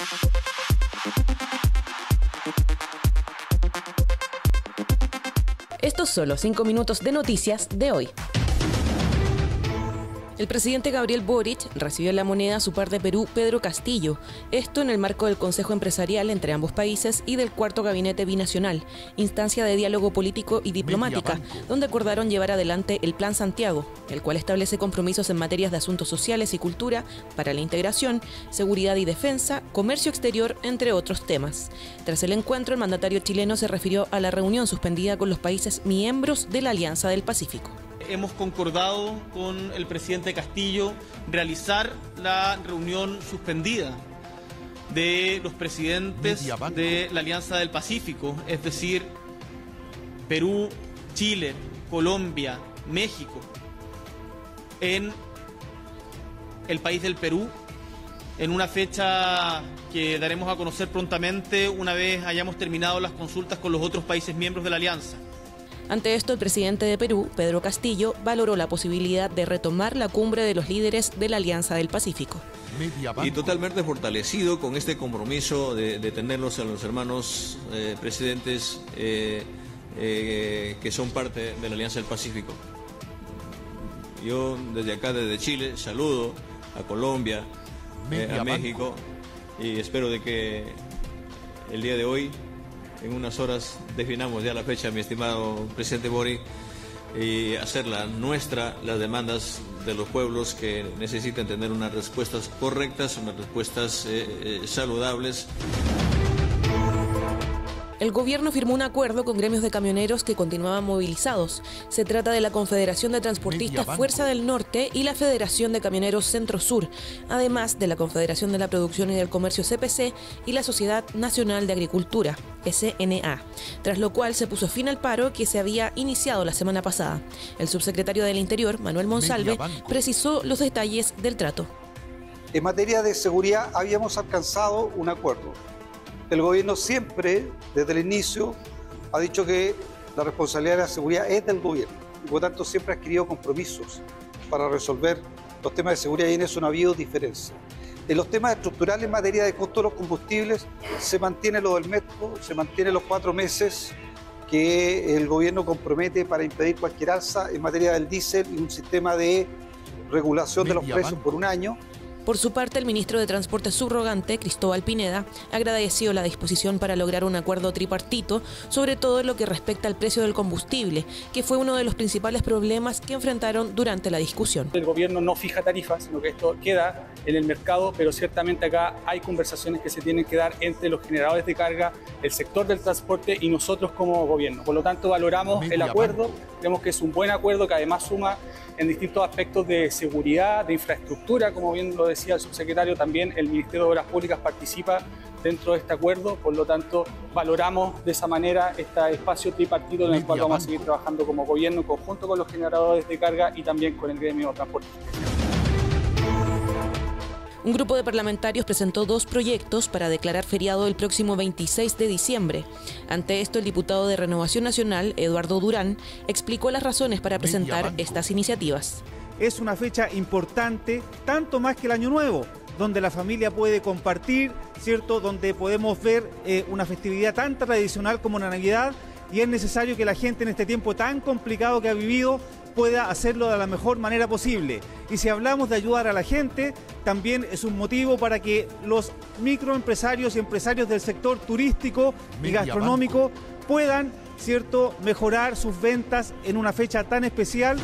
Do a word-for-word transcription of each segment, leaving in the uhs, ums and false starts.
Estos son los cinco minutos de noticias de hoy. El presidente Gabriel Boric recibió en La Moneda a su par de Perú, Pedro Castillo, esto en el marco del Consejo Empresarial entre ambos países y del Cuarto Gabinete Binacional, instancia de diálogo político y diplomática, donde acordaron llevar adelante el Plan Santiago, el cual establece compromisos en materias de asuntos sociales y cultura para la integración, seguridad y defensa, comercio exterior, entre otros temas. Tras el encuentro, el mandatario chileno se refirió a la reunión suspendida con los países miembros de la Alianza del Pacífico. Hemos concordado con el presidente Castillo realizar la reunión suspendida de los presidentes de la Alianza del Pacífico, es decir, Perú, Chile, Colombia, México, en el país del Perú, en una fecha que daremos a conocer prontamente una vez hayamos terminado las consultas con los otros países miembros de la Alianza. Ante esto, el presidente de Perú, Pedro Castillo, valoró la posibilidad de retomar la cumbre de los líderes de la Alianza del Pacífico. Y totalmente fortalecido con este compromiso de, de tenerlos a los hermanos eh, presidentes eh, eh, que son parte de la Alianza del Pacífico. Yo desde acá, desde Chile, saludo a Colombia, eh, a México, y espero de que el día de hoy, en unas horas, definamos ya la fecha, mi estimado presidente Boric, y hacerla nuestra, las demandas de los pueblos que necesitan tener unas respuestas correctas, unas respuestas eh, eh, saludables. El gobierno firmó un acuerdo con gremios de camioneros que continuaban movilizados. Se trata de la Confederación de Transportistas Fuerza del Norte y la Federación de Camioneros Centro Sur, además de la Confederación de la Producción y del Comercio C P C y la Sociedad Nacional de Agricultura, S N A, tras lo cual se puso fin al paro que se había iniciado la semana pasada. El subsecretario del Interior, Manuel Monsalve, precisó los detalles del trato. En materia de seguridad habíamos alcanzado un acuerdo. El gobierno siempre, desde el inicio, ha dicho que la responsabilidad de la seguridad es del gobierno y por lo tanto siempre ha adquirido compromisos para resolver los temas de seguridad y en eso no ha habido diferencia. En los temas estructurales en materia de costo de los combustibles se mantiene lo del metro, se mantiene los cuatro meses que el gobierno compromete para impedir cualquier alza en materia del diésel y un sistema de regulación de los precios por un año. Por su parte, el ministro de Transporte subrogante, Cristóbal Pineda, agradeció la disposición para lograr un acuerdo tripartito, sobre todo en lo que respecta al precio del combustible, que fue uno de los principales problemas que enfrentaron durante la discusión. El gobierno no fija tarifas, sino que esto queda en el mercado, pero ciertamente acá hay conversaciones que se tienen que dar entre los generadores de carga, el sector del transporte y nosotros como gobierno. Por lo tanto, valoramos el acuerdo, creemos que es un buen acuerdo que además suma en distintos aspectos de seguridad, de infraestructura, como bien lo decía el subsecretario, también el Ministerio de Obras Públicas participa dentro de este acuerdo, por lo tanto valoramos de esa manera este espacio tripartito en el cual vamos a seguir trabajando como gobierno en conjunto con los generadores de carga y también con el gremio de transporte. Un grupo de parlamentarios presentó dos proyectos para declarar feriado el próximo veintiséis de diciembre. Ante esto, el diputado de Renovación Nacional, Eduardo Durán, explicó las razones para presentar estas iniciativas. Es una fecha importante, tanto más que el Año Nuevo, donde la familia puede compartir, ¿cierto? Donde podemos ver eh, una festividad tan tradicional como la Navidad, y es necesario que la gente en este tiempo tan complicado que ha vivido pueda hacerlo de la mejor manera posible. Y si hablamos de ayudar a la gente, también es un motivo para que los microempresarios y empresarios del sector turístico y gastronómico puedan, ¿cierto?, mejorar sus ventas en una fecha tan especial.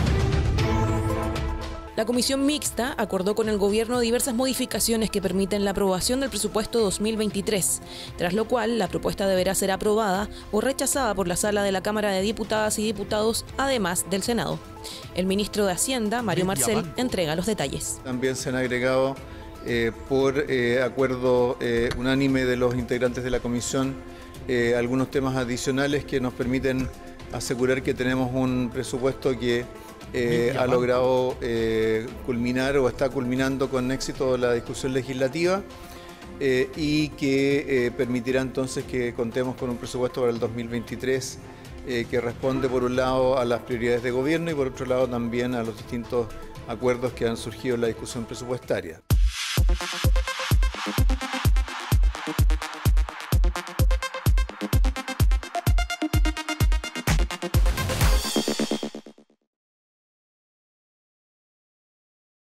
La comisión mixta acordó con el gobierno diversas modificaciones que permiten la aprobación del presupuesto dos mil veintitrés, tras lo cual la propuesta deberá ser aprobada o rechazada por la sala de la Cámara de Diputadas y Diputados, además del Senado. El ministro de Hacienda, Mario Marcel, entrega los detalles. También se han agregado eh, por eh, acuerdo eh, unánime de los integrantes de la comisión eh, algunos temas adicionales que nos permiten asegurar que tenemos un presupuesto que Eh, ha logrado eh, culminar o está culminando con éxito la discusión legislativa eh, y que eh, permitirá entonces que contemos con un presupuesto para el dos mil veintitrés eh, que responde por un lado a las prioridades de gobierno y por otro lado también a los distintos acuerdos que han surgido en la discusión presupuestaria.